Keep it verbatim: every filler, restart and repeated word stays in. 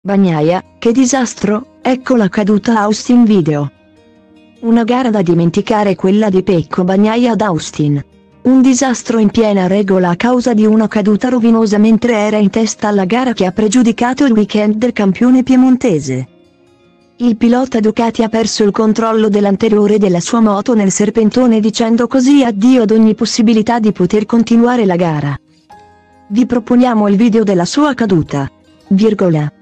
Bagnaia, che disastro, ecco la caduta Austin video. Una gara da dimenticare quella di Pecco Bagnaia ad Austin. Un disastro in piena regola a causa di una caduta rovinosa mentre era in testa alla gara che ha pregiudicato il weekend del campione piemontese. Il pilota Ducati ha perso il controllo dell'anteriore della sua moto nel serpentone dicendo così addio ad ogni possibilità di poter continuare la gara. Vi proponiamo il video della sua caduta. Virgola.